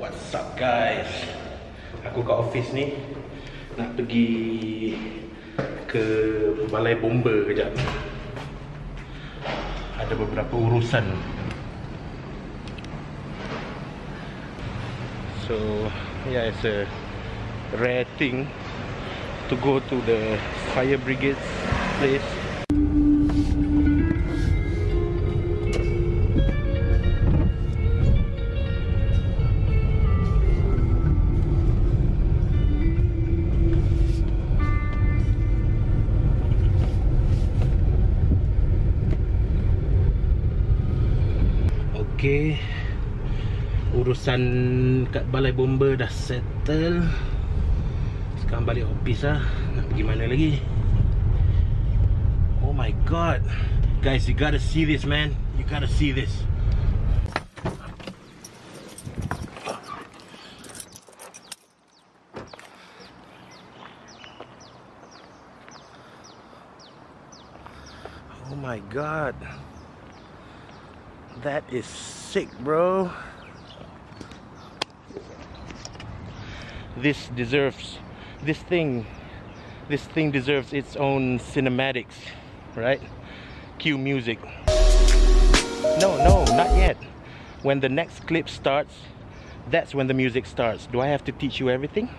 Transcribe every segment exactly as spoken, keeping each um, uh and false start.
What's up guys? Aku kat office ni nak pergi ke balai bomba kejap. Ada beberapa urusan. So yeah, it's a rare thing to go to the fire brigade place. Okay, urusan kat balai bomba dah settle. Sekarang balik office lah. Nak pergi mana lagi? Oh my god, guys, you gotta see this, man. You gotta see this. Oh my god, that is sick, bro. This deserves, this thing, this thing deserves its own cinematics, right? Cue music. No, no, not yet. When the next clip starts, that's when the music starts. Do I have to teach you everything?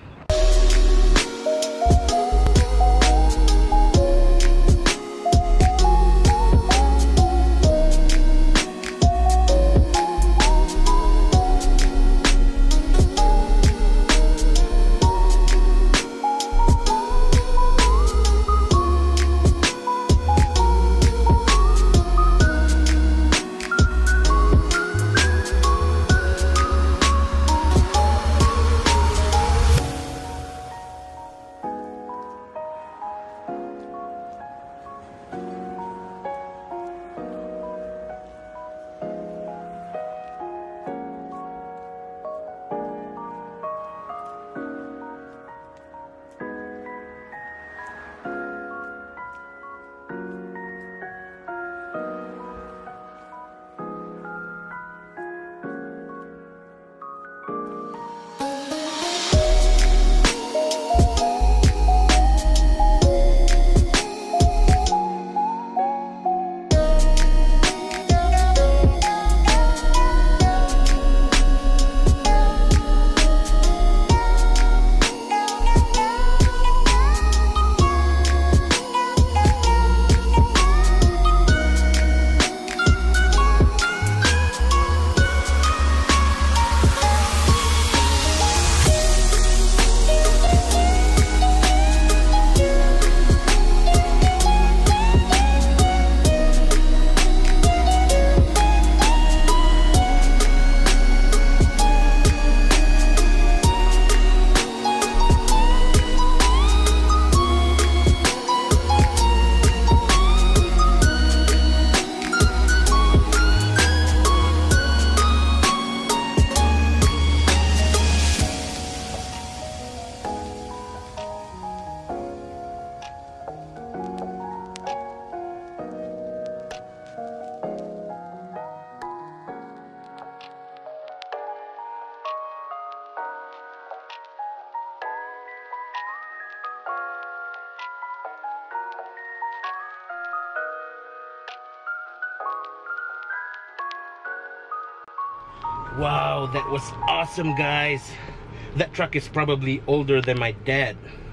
Wow, that was awesome, guys. That truck is probably older than my dad.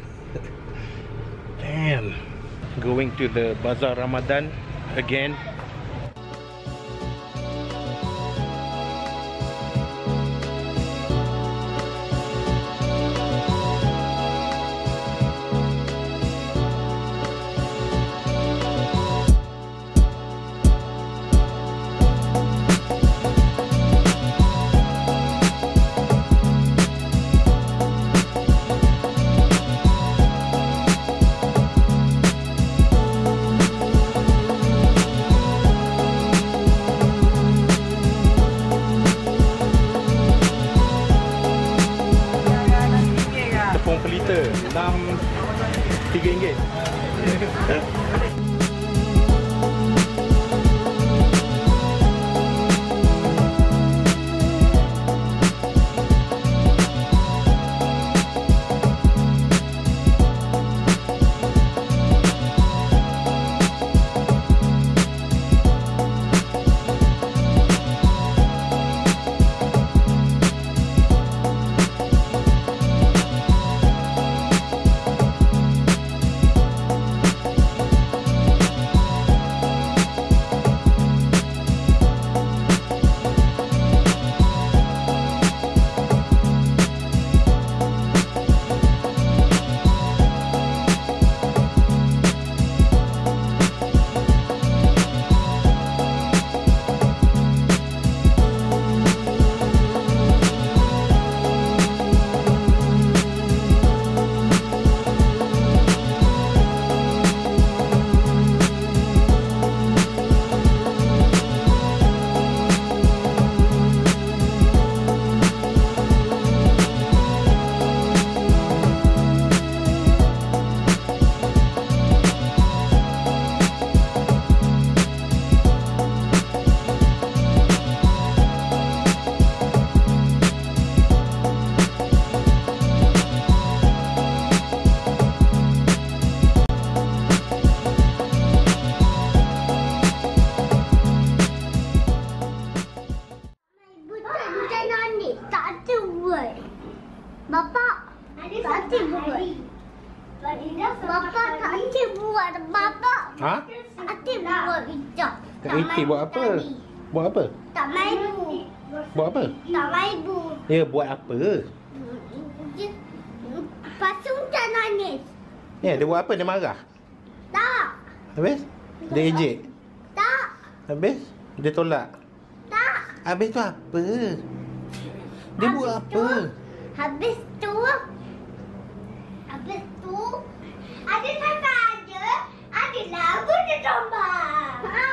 Damn. Going to the Bazaar Ramadan again. enam tiga ringgit. Ha? Atik buat hijau. Kak Iti buat apa? Buat apa? Tak main bu. Buat apa? Tak main bu. Ya, buat apa? Lepas tu tak nangis. Ya, dia buat apa? Dia marah? Tak. Habis? Dia ejek? Tak. Habis? Dia tolak? Tak. Habis tu apa? Dia Habis buat tu- apa? Habis tu. Habis tu. Ada kakak ada. Ada lagu dia gambar. Ha.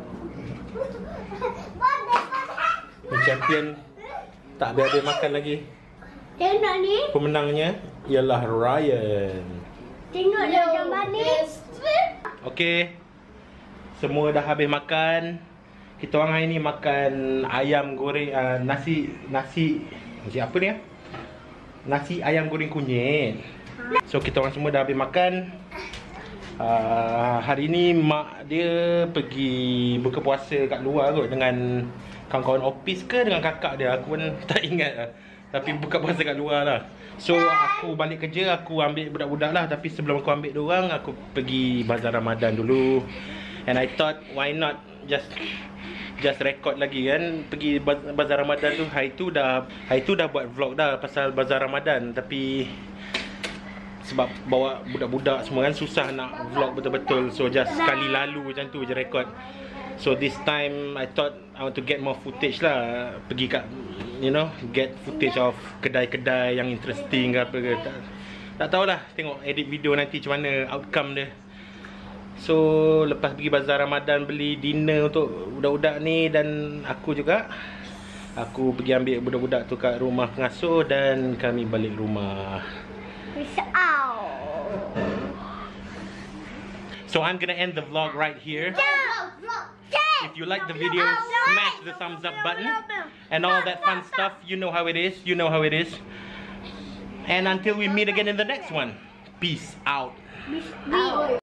Boleh, boleh. Ni champion tak habis-habis makan lagi. Tengok ni. Pemenangnya ialah Ryan. Tengok dia gambar ni. Okey. Semua dah habis makan. Kita orang hari ni makan ayam goreng uh, nasi nasi nasi apa ni ah? Nasi ayam goreng kunyit. So kita orang semua dah habis makan. Uh, hari ni mak dia pergi buka puasa kat luar kot dengan kawan-kawan office ke dengan kakak dia, aku pun tak ingat lah. Tapi buka puasa kat luar lah. So aku balik kerja, aku ambil budak-budak lah. Tapi sebelum aku ambil diorang, aku pergi bazar Ramadan dulu. And I thought why not just just record lagi kan. Pergi bazar Ramadan tu, hari tu dah hari tu dah buat vlog dah pasal bazar Ramadan. Tapi sebab bawa budak-budak semua kan susah nak vlog betul-betul. So just sekali lalu macam tu je record. So this time I thought I want to get more footage lah. Pergi kat, you know, get footage of kedai-kedai yang interesting ke apa ke. Tak, tak tahulah, tengok edit video nanti macam mana outcome dia. So lepas pergi bazar Ramadan beli dinner untuk budak-budak ni dan aku juga, aku pergi ambil budak-budak tu kat rumah pengasuh dan kami balik rumah. Peace out. So I'm gonna end the vlog right here. If you like the video, smash the thumbs up button and all that fun stuff. You know how it is. You know how it is. And until we meet again in the next one, peace out. Peace out.